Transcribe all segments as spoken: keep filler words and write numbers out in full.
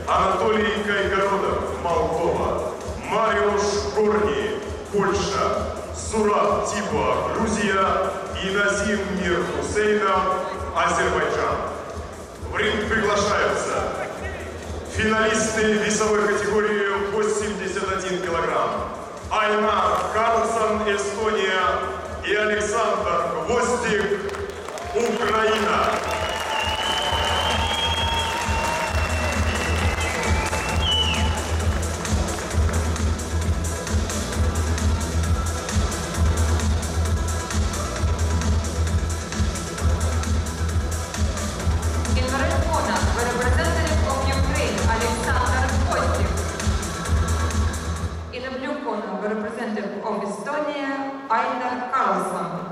Анатолий Кайгородов, Молдова. Мариуш Горни, Польша. Сураб Типа, Грузия. И Назим Мир Хусейнов, Азербайджан. В ринг приглашаются финалисты весовой категории восемьдесят один килограмм. Айнар Карлсон, Эстония, и Александр Гвоздик, Украина. Representative of Estonia, Ainar Karlsson.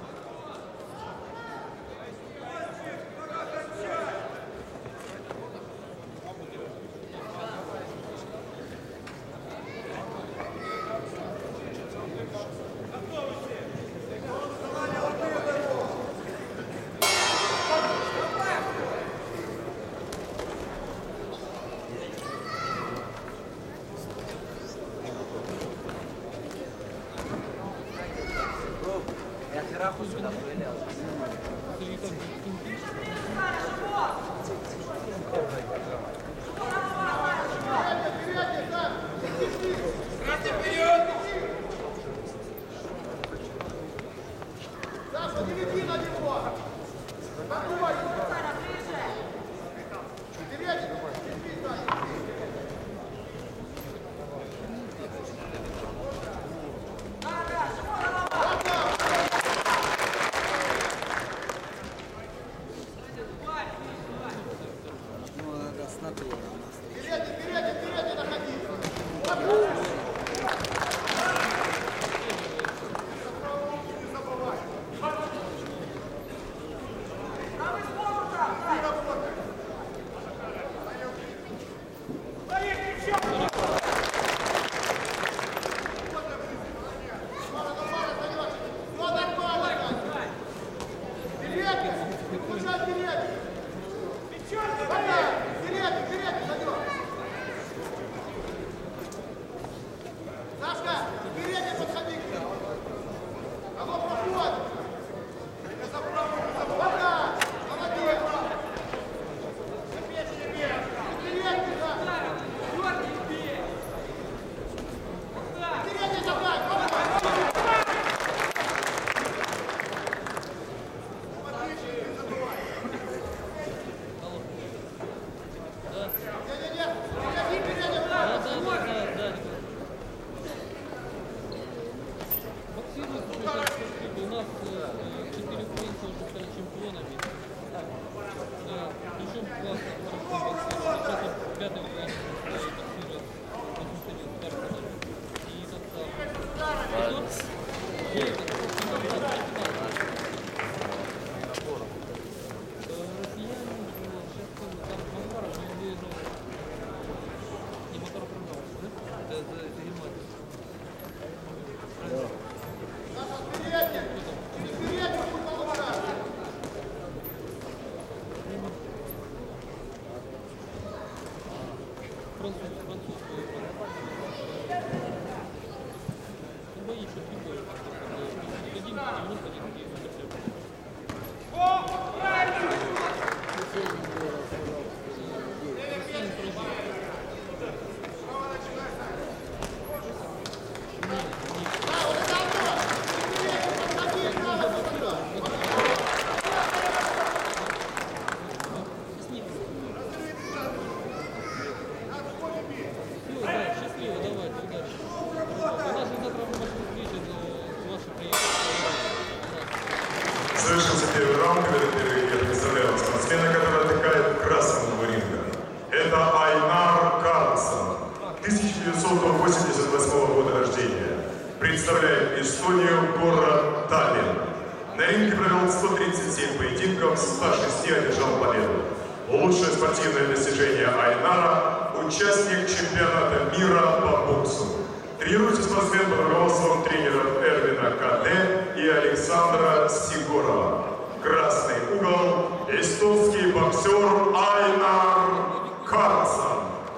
Завершился первый раунд, когда первый я представлял спортсмена, который атакает красного ринга. Это Айнар Карлсон, тысяча девятьсот восемьдесят восьмого года рождения. Представляет Эстонию, город Таллин. На ринге провел сто тридцать семь поединков, ста шести одержал победу. Лучшее спортивное достижение Айнара – участник чемпионата мира по боксу. Тренируется спортсмен под руководством тренеров Эрвина Каде и Александра Сигорова. Красный угол – эстонский боксер Айнар Карлсон.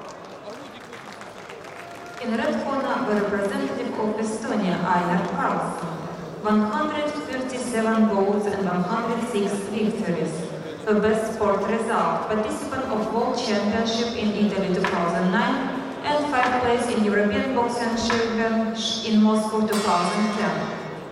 the representative of Estonia, Ainar Karlsson. one hundred thirty-seven goals and one hundred six victories. The best sport result, participant of World Championship in Italy two thousand nine and five place in European Boxing Championship in Moscow two thousand ten.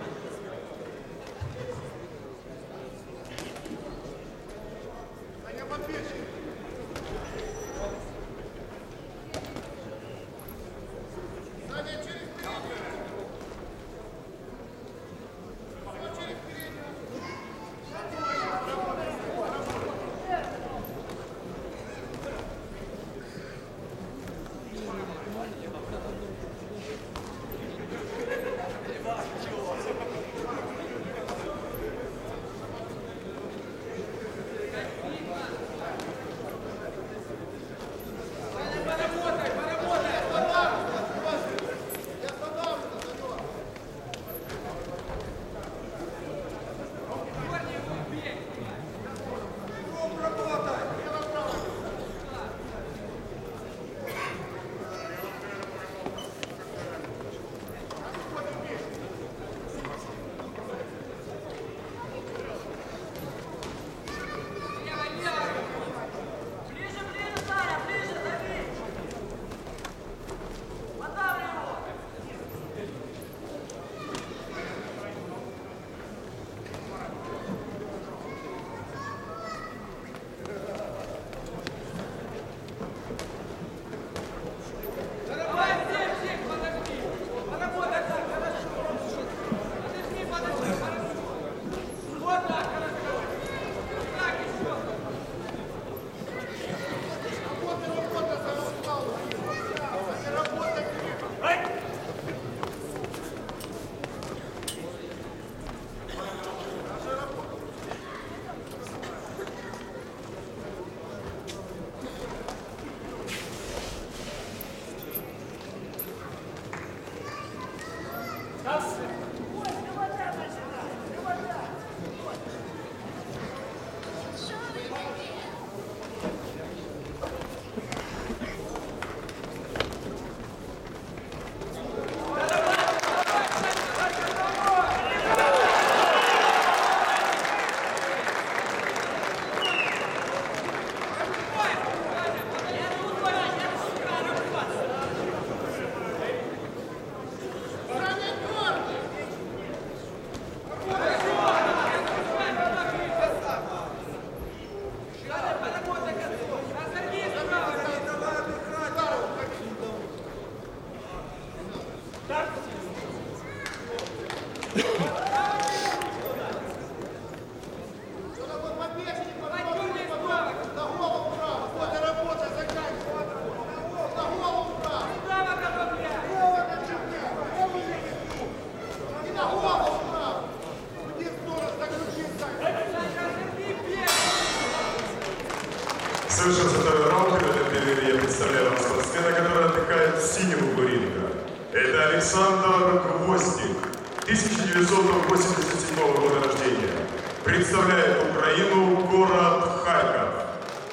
Совершился второй раунд, и в этом перерыве я представляю вам спортсмена, который отдыхает в синем углу ринга. Это Александр Гвоздик, тысяча девятьсот восемьдесят седьмого года рождения. Представляет Украину, город Харьков.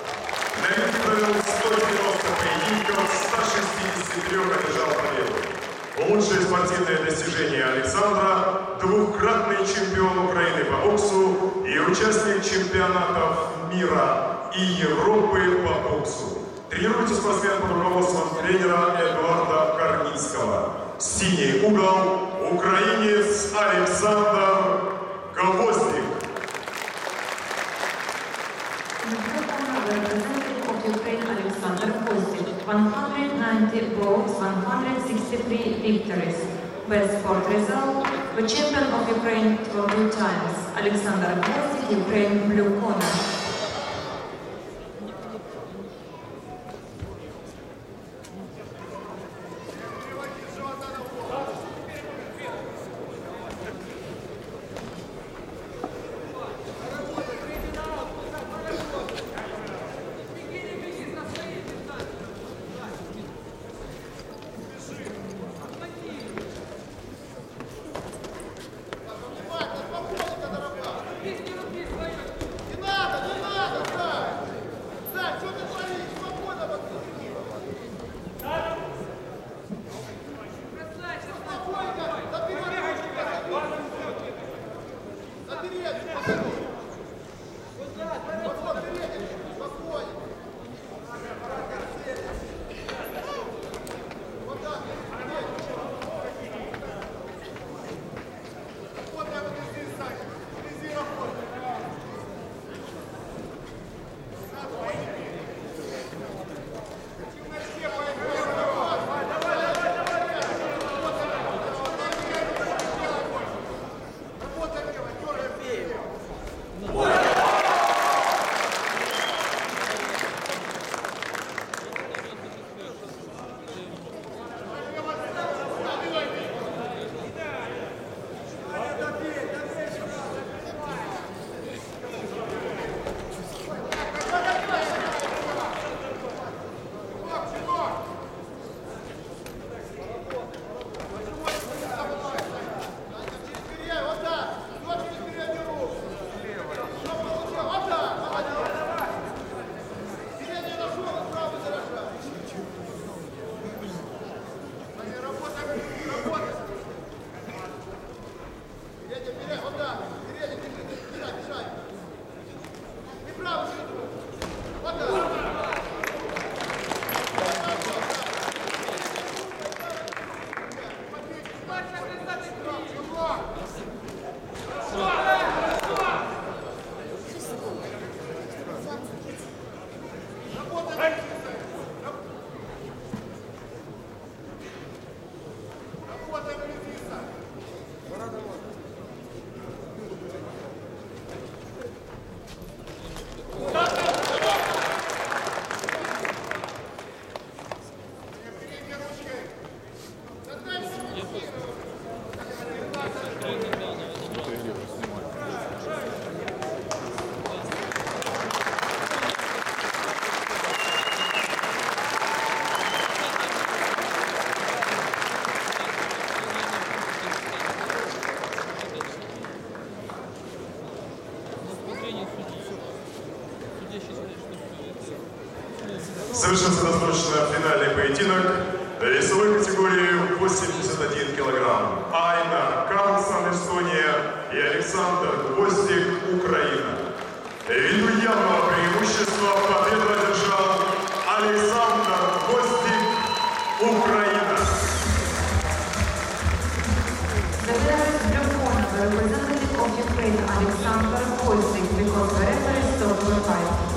На ринге провел сто девяносто поединков, ста шестидесяти трёх одержал победу. Лучшие спортивные достижения Александра – двукратный чемпион Украины по боксу и участник чемпионатов мира и Европы по боксу. Тренируется спортсмен под руководством тренера Эдуарда Корницкого. Синий угол – украинец Александр Гвоздик. Alexander Gvozdik, one hundred ninety goals, one hundred sixty-three victories. Best sport result, the champion of Ukraine two times. Alexander Gvozdik, Ukraine, blue corner. Не надо, не Завершился досрочно финальный поединок весовой категории восемьдесят один килограмм. Айнар Карлсон, Эстония, и Александр Гвоздик, Украина. Ввиду явного преимущества победу одержал Александр Гвоздик, Украина. The winner is blue corner, the representative of Ukraine, Alexander Kozik, because the referee stopped the fight.